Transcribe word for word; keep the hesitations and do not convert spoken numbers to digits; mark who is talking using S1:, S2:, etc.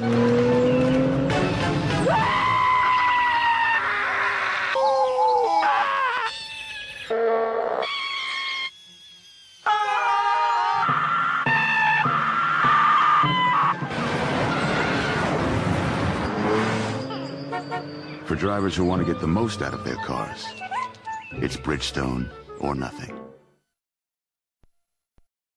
S1: For drivers who want to get the most out of their cars, it's Bridgestone or nothing.